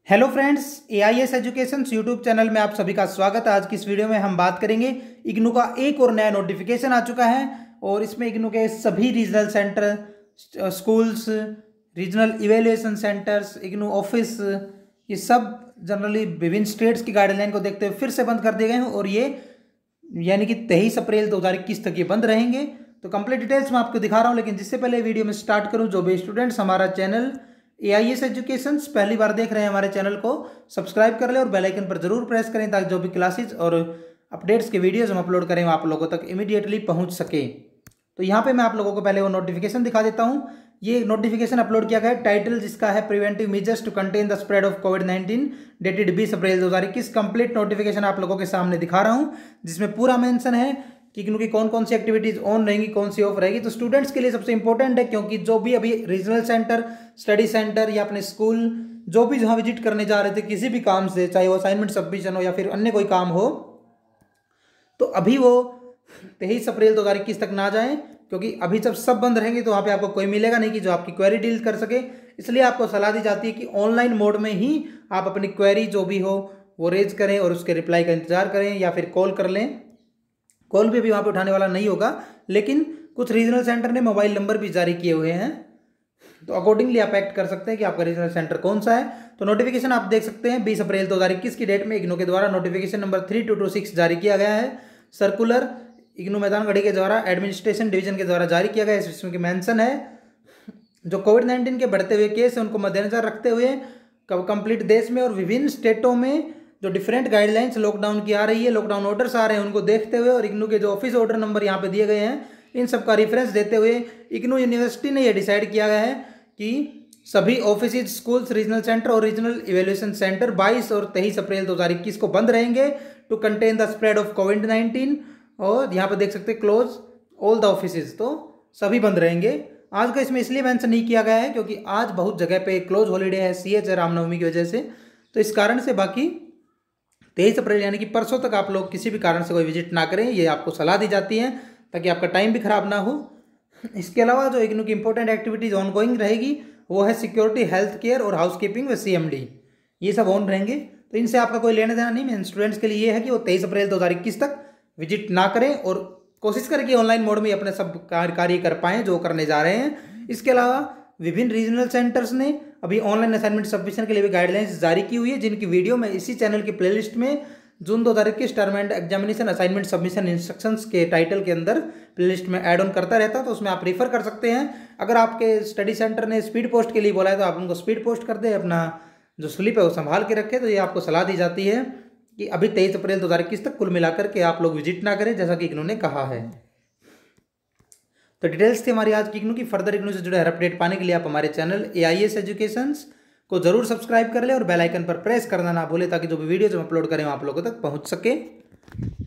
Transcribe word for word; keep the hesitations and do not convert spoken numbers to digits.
Hello friends, A I S education YouTube channel में आप सभी का स्वागत है। आज की इस वीडियो में हम बात करेंगे इग्नू का एक और नया नोटिफिकेशन आ चुका है और इसमें इग्नू के सभी regional centre, schools, regional evaluation centres, IGNOU office, ये सब जनरली विभिन्न स्टेट्स की गाइडलाइन को देखते हुए फिर से बंद कर दिए गए हैं और ये यानी कि तेईस अप्रैल दो हज़ार इक्कीस तक ये बंद रहेंगे। तो कंप्लीट डिटेल्स मैं आपको दिखा रहा हूँ, लेकिन जिससे पहले वीडियो में स्टार्ट करूँ, जो भी स्टूडेंट्स हमारा channel A I S education पहली बार देख रहे हैं, हमारे चैनल को सब्सक्राइब कर ले और बेल आइकन पर जरूर प्रेस करें ताकि जो भी क्लासेस और अपडेट्स के वीडियोस हम अपलोड करें वो आप लोगों तक इमीडिएटली पहुंच सके। तो यहाँ पे मैं आप लोगों को पहले वो नोटिफिकेशन दिखा देता हूँ। ये नोटिफिकेशन अपलोड किया गया है, टाइटल जिसका है preventive measures to contain the spread of COVID nineteen, dated बीस अप्रैल दो हज़ार इक्कीस। कंप्लीट नोटिफिकेशन आप लोगों के सामने दिखा रहा हूँ, जिसमें पूरा मेंशन है कि क्योंकि कौन कौन सी एक्टिविटीज ऑन रहेंगी, कौन सी ऑफ रहेगी। तो स्टूडेंट्स के लिए सबसे इंपॉर्टेंट है, क्योंकि जो भी अभी रीजनल सेंटर, स्टडी सेंटर या अपने स्कूल जो भी जहाँ विजिट करने जा रहे थे किसी भी काम से, चाहे वो असाइनमेंट सबमिशन हो या फिर अन्य कोई काम हो, तो अभी वो तेईस अप्रैल दो हज़ार इक्कीस तक ना जाएं, क्योंकि अभी जब सब बंद रहेंगे तो वहाँ पे आपको कोई मिलेगा नहीं कि जो आपकी क्वेरी डील कर सके। इसलिए आपको सलाह दी जाती है कि ऑनलाइन मोड में ही आप अपनी क्वेरी जो भी हो वो रेज करें और उसके रिप्लाई का इंतजार करें या फिर कॉल कर लें। कॉल भी अभी वहाँ पे उठाने वाला नहीं होगा, लेकिन कुछ रीजनल सेंटर ने मोबाइल नंबर भी जारी किए हुए हैं, तो अकॉर्डिंगली आप एक्ट कर सकते हैं कि आपका रीजनल सेंटर कौन सा है। तो नोटिफिकेशन आप देख सकते हैं बीस अप्रैल दो हज़ार इक्कीस की डेट में इग्नू के द्वारा notification number three two two six जारी किया गया है। सर्कुलर इग्नू मैदानगढ़ी के द्वारा एडमिनिस्ट्रेशन डिवीजन के द्वारा जारी किया गया है। इसमें की मेंशन है जो कोविड नाइन्टीन के बढ़ते हुए केस है उनको मद्देनजर रखते हुए कंप्लीट देश में और विभिन्न स्टेटों में जो डिफरेंट गाइडलाइंस लॉकडाउन की आ रही है, लॉकडाउन ऑर्डर्स आ रहे हैं, उनको देखते हुए और इग्नू के जो ऑफिस ऑर्डर नंबर यहाँ पे दिए गए हैं, इन सब का रेफरेंस देते हुए इग्नू यूनिवर्सिटी ने यह डिसाइड किया गया है कि सभी ऑफिस, स्कूल्स, रीजनल सेंटर और रीजनल इवेल्युएशन सेंटर बाईस और तेईस अप्रैल दो हज़ार इक्कीस को बंद रहेंगे to contain the spread of COVID nineteen. और यहाँ पे देख सकते हैं क्लोज ऑल द ऑफिस, तो सभी बंद रहेंगे। आज का इसमें इसलिए मेंशन नहीं किया गया है क्योंकि आज बहुत जगह पे क्लोज हॉलीडे है, सी एच है रामनवमी की वजह से, तो इस कारण से बाकी तेईस अप्रैल यानी कि परसों तक आप लोग किसी भी कारण से कोई विजिट ना करें, ये आपको सलाह दी जाती है ताकि आपका टाइम भी खराब ना हो। इसके अलावा जो इग्नू की इंपॉर्टेंट एक्टिविटीज़ ऑन गोइंग रहेगी वो है सिक्योरिटी, हेल्थ केयर और हाउस कीपिंग व सी एम डी, ये सब ऑन रहेंगे। तो इनसे आपका कोई लेना देना नहीं। मेन स्टूडेंट्स के लिए ये है कि वो तेईस अप्रैल दो हज़ार इक्कीस तक विजिट ना करें और कोशिश करें कि ऑनलाइन मोड में अपने सब कार्य कर पाएँ जो करने जा रहे हैं। इसके अलावा विभिन्न रीजनल सेंटर्स ने अभी ऑनलाइन असाइनमेंट सबमिशन के लिए भी गाइडलाइंस जारी की हुई है, जिनकी वीडियो मैं इसी चैनल की प्लेलिस्ट में जून दो हज़ार इक्कीस term end examination assignment submission instructions के टाइटल के अंदर प्लेलिस्ट में ऐड ऑन करता रहता है, तो उसमें आप रेफर कर सकते हैं। अगर आपके स्टडी सेंटर ने स्पीड पोस्ट के लिए बोला है तो आप उनको स्पीड पोस्ट कर दें, अपना जो स्लिप है वो संभाल के रखें। तो ये आपको सलाह दी जाती है कि अभी तेईस अप्रैल दो हज़ार इक्कीस तक कुल मिलाकर के आप लोग विजिट ना करें, जैसा कि इग्नू ने कहा है। तो डिटेल्स थी हमारी आज की इग्नू की। फर्दर इग्नू से जुड़े हर अपडेट पाने के लिए आप हमारे channel A I S educations को जरूर सब्सक्राइब कर ले और बेल आइकन पर प्रेस करना ना भूले ताकि जो भी वीडियोज हम अपलोड करें वो आप लोगों तक पहुंच सके।